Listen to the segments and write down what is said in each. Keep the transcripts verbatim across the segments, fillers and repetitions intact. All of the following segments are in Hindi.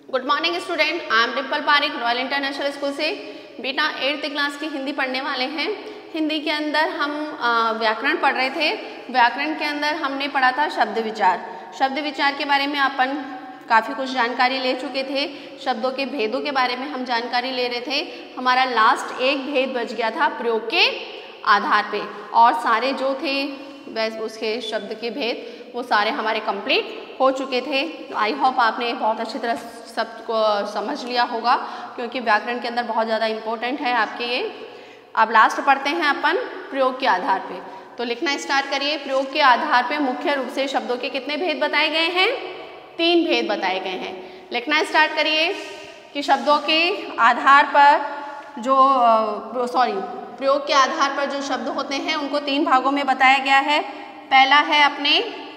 Good morning student, I am Dimple Pareek, royal international school से। बेटा एट्थ क्लास की हिंदी पढ़ने वाले हैं। हिंदी के अंदर हम व्याकरण पढ़ रहे थे। व्याकरण के अंदर हमने पढ़ा था शब्द विचार। शब्द विचार के बारे में अपन काफ़ी कुछ जानकारी ले चुके थे। शब्दों के भेदों के बारे में हम जानकारी ले रहे थे। हमारा लास्ट एक भेद बच गया था प्रयोग के आधार पे, और सारे जो थे वैसे उसके शब्द के भेद वो सारे हमारे कंप्लीट हो चुके थे। आई होप आपने बहुत अच्छी तरह सब को समझ लिया होगा, क्योंकि व्याकरण के अंदर बहुत ज़्यादा इम्पोर्टेंट है आपके ये। अब लास्ट पढ़ते हैं अपन प्रयोग के आधार पे। तो लिखना स्टार्ट करिए। प्रयोग के आधार पे मुख्य रूप से शब्दों के कितने भेद बताए गए हैं? तीन भेद बताए गए हैं। लिखना स्टार्ट करिए कि शब्दों के आधार पर जो सॉरी प्रयोग के आधार पर जो शब्द होते हैं उनको तीन भागों में बताया गया है। पहला है अपने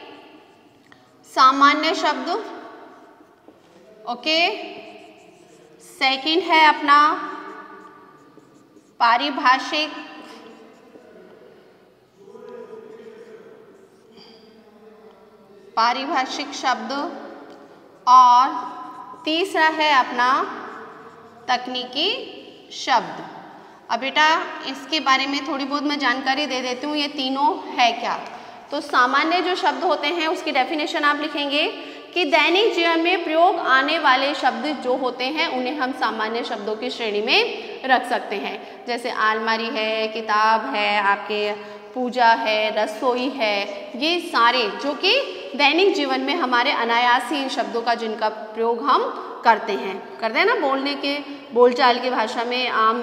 सामान्य शब्द, ओके। सेकंड है अपना पारिभाषिक, पारिभाषिक शब्द, और तीसरा है अपना तकनीकी शब्द। अब बेटा इसके बारे में थोड़ी बहुत मैं जानकारी दे देती हूँ, ये तीनों है क्या। तो सामान्य जो शब्द होते हैं उसकी डेफिनेशन आप लिखेंगे कि दैनिक जीवन में प्रयोग आने वाले शब्द जो होते हैं उन्हें हम सामान्य शब्दों की श्रेणी में रख सकते हैं। जैसे अलमारी है, किताब है, आपके पूजा है, रसोई है, ये सारे जो कि दैनिक जीवन में हमारे अनायास ही इन शब्दों का जिनका प्रयोग हम करते हैं करते हैं ना, बोलने के बोलचाल की भाषा में, आम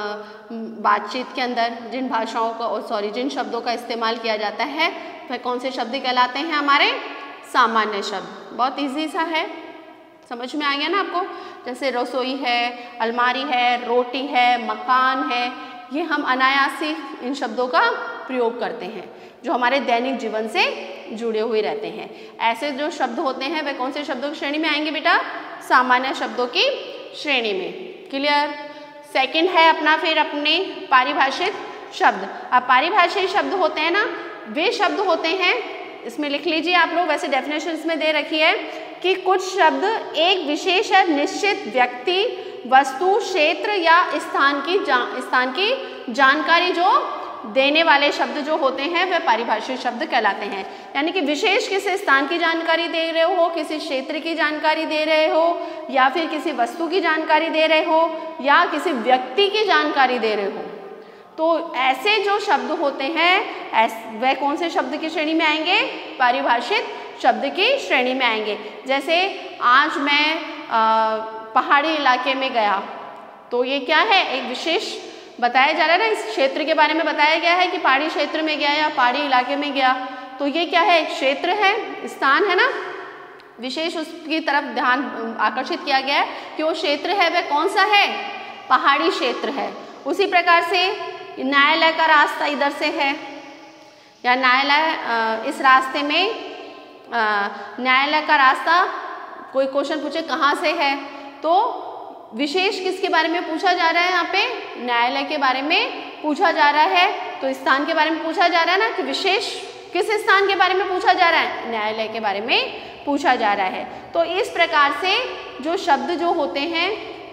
बातचीत के अंदर जिन भाषाओं का सॉरी जिन शब्दों का इस्तेमाल किया जाता है वह कौन से शब्द कहलाते हैं? हमारे सामान्य शब्द। बहुत इजी सा है, समझ में आ गया ना आपको। जैसे रसोई है, अलमारी है, रोटी है, मकान है, ये हम अनायास ही इन शब्दों का प्रयोग करते हैं जो हमारे दैनिक जीवन से जुड़े हुए रहते हैं। ऐसे जो शब्द होते हैं वे कौन से शब्दों की श्रेणी में आएंगे बेटा? सामान्य शब्दों की श्रेणी में। क्लियर? सेकंड है अपना फिर अपने पारिभाषिक शब्द। अब पारिभाषिक शब्द होते हैं ना, वे शब्द होते हैं, इसमें लिख लीजिए आप लोग, वैसे डेफिनेशन इसमें दे रखी है कि कुछ शब्द एक विशेष या निश्चित व्यक्ति, वस्तु, क्षेत्र या स्थान की जा, स्थान की जानकारी जो देने वाले शब्द जो होते हैं वे पारिभाषिक शब्द कहलाते हैं। यानी कि विशेष किसी स्थान की जानकारी दे रहे हो, किसी क्षेत्र की जानकारी दे रहे हो, या फिर किसी वस्तु की जानकारी दे रहे हो, या किसी व्यक्ति की जानकारी दे रहे हो। तो ऐसे जो शब्द होते हैं वह कौन से शब्द की श्रेणी में आएंगे? पारिभाषिक शब्द की श्रेणी में आएंगे। जैसे आज मैं आ, पहाड़ी इलाके में गया, तो ये क्या है? एक विशेष बताया जा रहा है ना, इस क्षेत्र के बारे में बताया गया है कि पहाड़ी क्षेत्र में गया या पहाड़ी इलाके में गया। तो ये क्या है? क्षेत्र है, स्थान है ना, विशेष उसकी तरफ ध्यान आकर्षित किया गया है कि वो क्षेत्र है वह कौन सा है? पहाड़ी क्षेत्र है। उसी प्रकार से न्यायालय का रास्ता इधर से है, या न्यायालय इस रास्ते में, न्यायालय का रास्ता कोई क्वेश्चन पूछे कहाँ से है, तो विशेष किसके बारे में पूछा जा रहा है? यहाँ पे न्यायालय के बारे में पूछा जा रहा है। तो स्थान के बारे में पूछा जा रहा है ना, कि विशेष किस स्थान के बारे में पूछा जा रहा है? न्यायालय के बारे में पूछा जा रहा है। तो इस प्रकार से जो शब्द जो होते हैं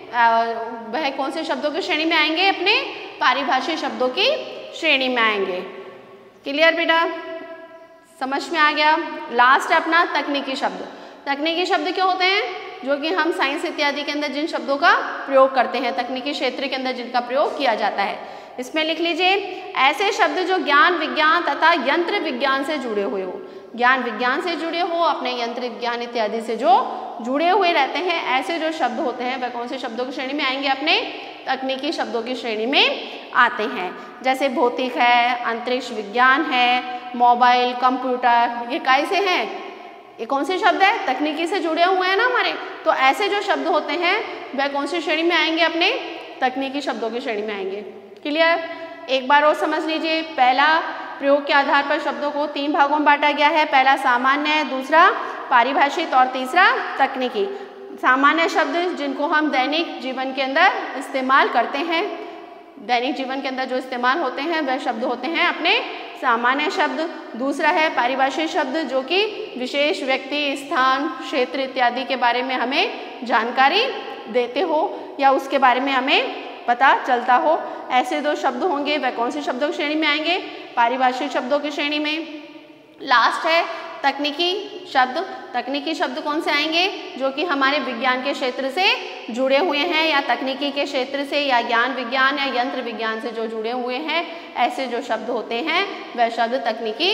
वह कौन से शब्दों की श्रेणी में आएंगे? अपने पारिभाषिक शब्दों की श्रेणी में आएंगे। क्लियर बेटा? समझ में आ गया? लास्ट अपना तकनीकी शब्द। तकनीकी शब्द क्या होते हैं? जो कि हम साइंस इत्यादि के अंदर जिन शब्दों का प्रयोग करते हैं, तकनीकी क्षेत्र के अंदर जिनका प्रयोग किया जाता है। इसमें लिख लीजिए ऐसे शब्द जो ज्ञान विज्ञान तथा यंत्र विज्ञान से जुड़े हुए हो। ज्ञान विज्ञान से जुड़े हो, अपने यंत्र विज्ञान इत्यादि से जो जुड़े हुए रहते हैं, ऐसे जो शब्द होते हैं वह कौन से शब्दों की श्रेणी में आएंगे? अपने तकनीकी शब्दों की श्रेणी में आते हैं। जैसे भौतिक है, अंतरिक्ष विज्ञान है, मोबाइल, कंप्यूटर, ये कैसे हैं? ये कौन से शब्द है? तकनीकी से जुड़े हुए हैं ना हमारे। तो ऐसे जो शब्द होते हैं वह कौन सी श्रेणी में आएंगे? अपने तकनीकी शब्दों की श्रेणी में आएंगे। क्लियर? एक बार और समझ लीजिए। पहला, प्रयोग के आधार पर शब्दों को तीन भागों में बांटा गया है। पहला सामान्य, दूसरा पारिभाषिक और तीसरा तकनीकी। सामान्य शब्द जिनको हम दैनिक जीवन के अंदर इस्तेमाल करते हैं, दैनिक जीवन के अंदर जो इस्तेमाल होते हैं वह शब्द होते हैं अपने सामान्य शब्द, दूसरा है पारिभाषिक शब्द जो कि विशेष व्यक्ति, स्थान, क्षेत्र इत्यादि के बारे में हमें जानकारी देते हो या उसके बारे में हमें पता चलता हो। ऐसे दो शब्द होंगे, वह कौन से शब्दों की श्रेणी में आएंगे? पारिभाषिक शब्दों की श्रेणी में। लास्ट है तकनीकी शब्द। तकनीकी शब्द कौन से आएंगे? जो कि हमारे विज्ञान के क्षेत्र से जुड़े हुए हैं या तकनीकी के क्षेत्र से या ज्ञान विज्ञान या यंत्र विज्ञान से जो जुड़े हुए हैं, ऐसे जो शब्द होते हैं वह शब्द तकनीकी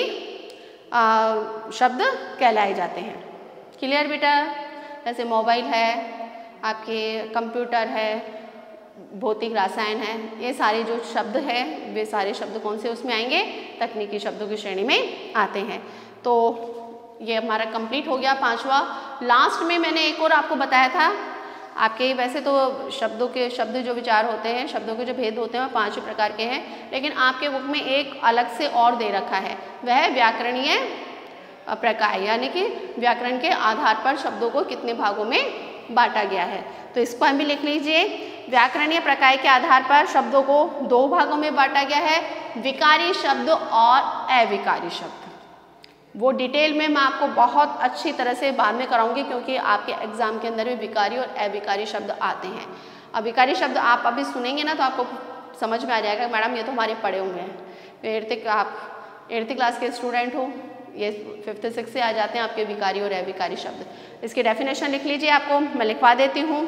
आ, शब्द कहलाए जाते हैं। क्लियर बेटा? जैसे मोबाइल है, आपके कंप्यूटर है, भौतिक रसायन है, ये सारे जो शब्द है वे सारे शब्द कौन से उसमें आएंगे? तकनीकी शब्दों की श्रेणी में आते हैं। तो ये हमारा कंप्लीट हो गया पांचवा। लास्ट में मैंने एक और आपको बताया था, आपके वैसे तो शब्दों के शब्द जो विचार होते हैं, शब्दों के जो भेद होते हैं वह पांच प्रकार के हैं, लेकिन आपके बुक में एक अलग से और दे रखा है, वह व्याकरणीय प्रकार, यानी कि व्याकरण के आधार पर शब्दों को कितने भागों में बांटा गया है। तो इसको हम भी लिख लीजिए। व्याकरणीय प्रकार के आधार पर शब्दों को दो भागों में बांटा गया है, विकारी शब्द और अविकारी शब्द। वो डिटेल में मैं आपको बहुत अच्छी तरह से बाद में कराऊंगी, क्योंकि आपके एग्जाम के अंदर भी विकारी और अविकारी शब्द आते हैं। अब विकारी शब्द आप अभी सुनेंगे ना तो आपको समझ में आ जाएगा, मैडम ये तो हमारे पढ़े हुए हैं। एट्थ आप एट्थ क्लास के स्टूडेंट हो, ये फिफ्थ सिक्स से आ जाते हैं आपके विकारी और अविकारी शब्द। इसकी डेफिनेशन लिख लीजिए, आपको मैं लिखवा देती हूँ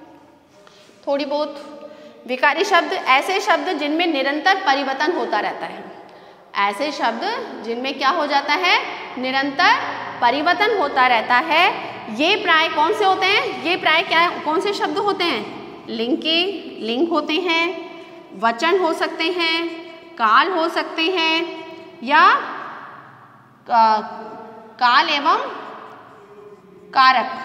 थोड़ी बहुत। विकारी शब्द ऐसे शब्द जिनमें निरंतर परिवर्तन होता रहता है। ऐसे शब्द जिनमें क्या हो जाता है? निरंतर परिवर्तन होता रहता है। ये प्राय कौन से होते हैं? ये प्राय क्या कौन से शब्द होते हैं? लिंग के लिंग होते हैं, वचन हो सकते हैं, काल हो सकते हैं या का, काल एवं कारक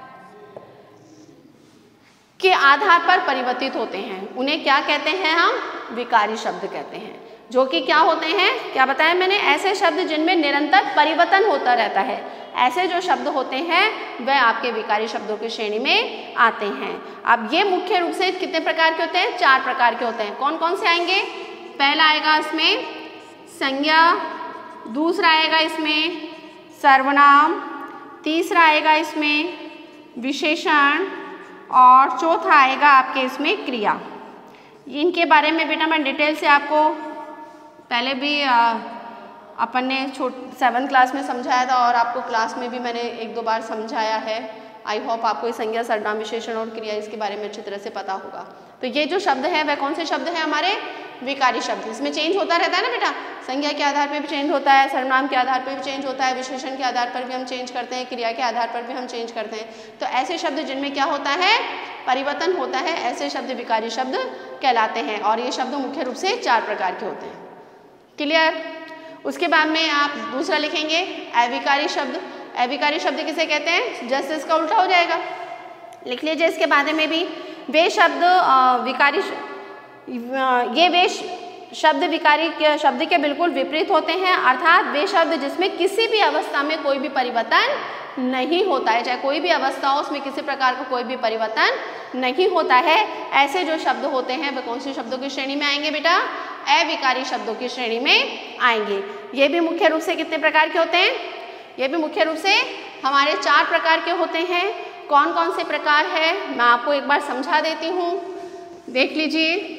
के आधार पर परिवर्तित होते हैं। उन्हें क्या कहते हैं? हम विकारी शब्द कहते हैं। जो कि क्या होते हैं? क्या बताया मैंने? ऐसे शब्द जिनमें निरंतर परिवर्तन होता रहता है, ऐसे जो शब्द होते हैं वह आपके विकारी शब्दों की श्रेणी में आते हैं। अब ये मुख्य रूप से कितने प्रकार के होते हैं? चार प्रकार के होते हैं। कौन कौन से आएंगे? पहला आएगा इसमें संज्ञा, दूसरा आएगा इसमें सर्वनाम, तीसरा आएगा इसमें विशेषण और चौथा आएगा आपके इसमें क्रिया। इनके बारे में बेटा मैं डिटेल से आपको पहले भी आ, अपन ने छोट सेवन्थ क्लास में समझाया था और आपको क्लास में भी मैंने एक दो बार समझाया है। आई होप आपको ये संज्ञा, सर्वनाम, विशेषण और क्रिया इसके बारे में अच्छी तरह से पता होगा। तो ये जो शब्द है वह कौन से शब्द हैं? हमारे विकारी शब्द। इसमें चेंज होता रहता है ना बेटा, संज्ञा के आधार पर भी चेंज होता है, सर्वनाम के आधार पर भी चेंज होता है, विशेषण के आधार पर भी हम चेंज करते हैं, क्रिया के आधार पर भी हम चेंज करते हैं। तो ऐसे शब्द जिनमें क्या होता है? परिवर्तन होता है, ऐसे शब्द विकारी शब्द कहलाते हैं। और ये शब्द मुख्य रूप से चार प्रकार के होते हैं। क्लियर? उसके बाद में आप दूसरा लिखेंगे अविकारी शब्द। अविकारी शब्द किसे कहते हैं? जैसे इसका उल्टा हो जाएगा, लिख लीजिए इसके बारे में भी। वे शब्द विकारी, ये वे शब्द विकारी के शब्द के बिल्कुल विपरीत होते हैं, अर्थात वे शब्द जिसमें किसी भी अवस्था में कोई भी परिवर्तन नहीं होता है, चाहे कोई भी अवस्था हो उसमें किसी प्रकार का कोई भी परिवर्तन नहीं होता है। ऐसे जो शब्द होते हैं वे कौन से शब्दों की श्रेणी में आएंगे बेटा? अविकारी शब्दों की श्रेणी में आएंगे। ये भी मुख्य रूप से कितने प्रकार के होते हैं? ये भी मुख्य रूप से हमारे चार प्रकार के होते हैं। कौन कौन से प्रकार है मैं आपको एक बार समझा देती हूँ, देख लीजिए।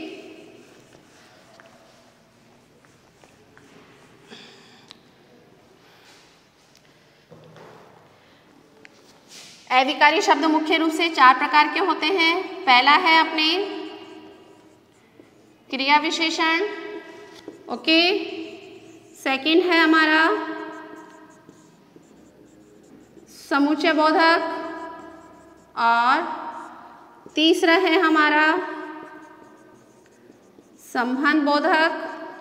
अविकारी शब्द मुख्य रूप से चार प्रकार के होते हैं। पहला है अपने क्रिया विशेषण, ओके। सेकंड है हमारा समुच्चय बोधक और तीसरा है हमारा संबंध बोधक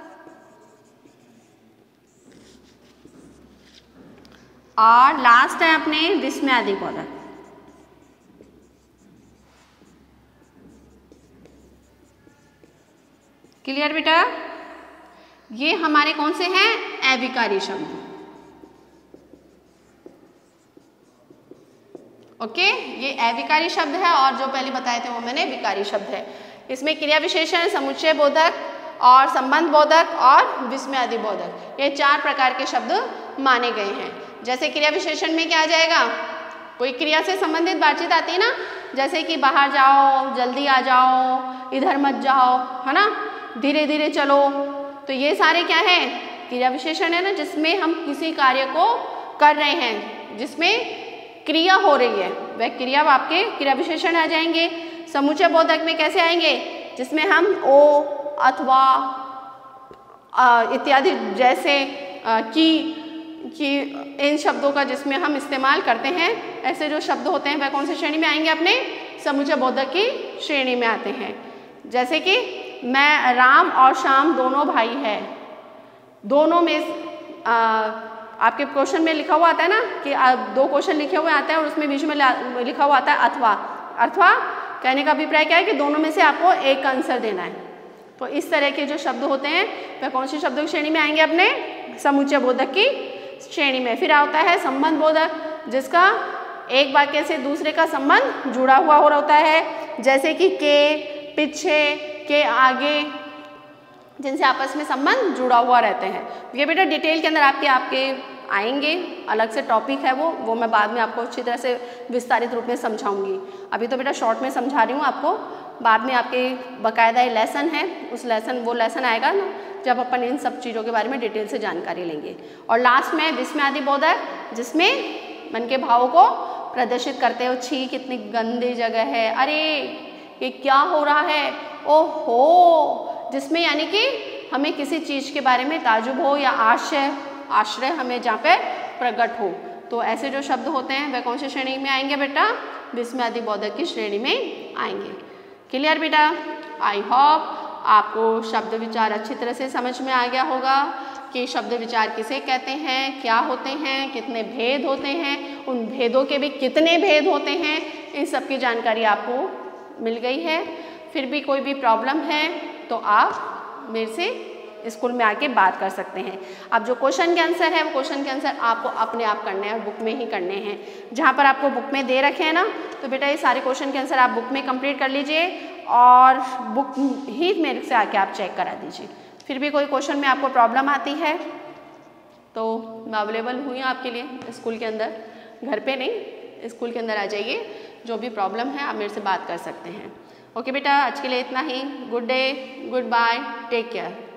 और लास्ट है अपने विस्मयादि बोधक। क्लियर बेटा? ये हमारे कौन से हैं? अविकारी शब्द, ओके। ये अविकारी शब्द है और जो पहले बताए थे वो मैंने विकारी शब्द है। इसमें क्रिया विशेषण, समुच्चय बोधक और संबंध बोधक और विस्मयादि बोधक, ये चार प्रकार के शब्द माने गए हैं। जैसे क्रिया विशेषण में क्या आ जाएगा, कोई क्रिया से संबंधित बातचीत आती है ना, जैसे कि बाहर जाओ, जल्दी आ जाओ, इधर मत जाओ, है ना, धीरे धीरे चलो, तो ये सारे क्या है, क्रिया विशेषण है ना, जिसमें हम किसी कार्य को कर रहे हैं, जिसमें क्रिया हो रही है, वह क्रिया आपके क्रिया विशेषण आ जाएंगे। समुच्चय बोधक में कैसे आएंगे, जिसमें हम ओ, अथवा, इत्यादि जैसे आ, की कि इन शब्दों का जिसमें हम इस्तेमाल करते हैं, ऐसे जो शब्द होते हैं वह कौन सी श्रेणी में आएंगे, अपने समुच्चय बोधक की श्रेणी में आते हैं। जैसे कि मैं, राम और श्याम दोनों भाई है, दोनों में आ, आपके क्वेश्चन में लिखा हुआ आता है ना कि आ, दो क्वेश्चन लिखे हुए आते हैं और उसमें बीच में लिखा हुआ आता है अथवा। अथवा कहने का अभिप्राय क्या है कि दोनों में से आपको एक आंसर देना है। तो इस तरह के जो शब्द होते हैं वह कौन सी शब्दों की श्रेणी में आएंगे, अपने समुच्चय बोधक की श्रेणी में। फिर आता है संबंध बोधक, जिसका एक वाक्य से दूसरे का संबंध जुड़ा हुआ हो होता है, जैसे कि के, पीछे, के आगे, जिनसे आपस में संबंध जुड़ा हुआ रहते हैं। ये बेटा डिटेल के अंदर आपके आपके आएंगे, अलग से टॉपिक है वो वो मैं बाद में आपको अच्छी तरह से विस्तारित रूप में समझाऊंगी। अभी तो बेटा शॉर्ट में समझा रही हूँ आपको, बाद में आपके बाकायदा लेसन है, उस लेसन वो लेसन आएगा ना जब अपन इन सब चीज़ों के बारे में डिटेल से जानकारी लेंगे। और लास्ट में विस्मयादि बोधक, जिसमें मन के भावों को प्रदर्शित करते हो, छी कितनी गंदी जगह है, अरे ये क्या हो रहा है, ओहो, जिसमें यानी कि हमें किसी चीज़ के बारे में ताजुब हो या आश्चर्य आश्रय हमें जहाँ पे प्रकट हो। तो ऐसे जो शब्द होते हैं वह कौन सी श्रेणी में आएंगे बेटा, विस्मयादि बोधक की श्रेणी में आएंगे। क्लियर बेटा, आई होप आपको शब्द विचार अच्छी तरह से समझ में आ गया होगा कि शब्द विचार किसे कहते हैं, क्या होते हैं, कितने भेद होते हैं, उन भेदों के भी कितने भेद होते हैं, इन सब की जानकारी आपको मिल गई है। फिर भी कोई भी प्रॉब्लम है तो आप मेरे से स्कूल में आके बात कर सकते हैं। अब जो क्वेश्चन के आंसर है वो क्वेश्चन के आंसर आपको अपने आप करने हैं और बुक में ही करने हैं। जहाँ पर आपको बुक में दे रखे हैं ना, तो बेटा ये सारे क्वेश्चन के आंसर आप बुक में कंप्लीट कर लीजिए और बुक ही मेरे से आके आप चेक करा दीजिए। फिर भी कोई क्वेश्चन में आपको प्रॉब्लम आती है तो मैं अवेलेबल हुई हूँ आपके लिए स्कूल के अंदर, घर पे नहीं, स्कूल के अंदर आ जाइए, जो भी प्रॉब्लम है आप मेरे से बात कर सकते हैं। ओके बेटा, आज के लिए इतना ही। Good day, goodbye, take care.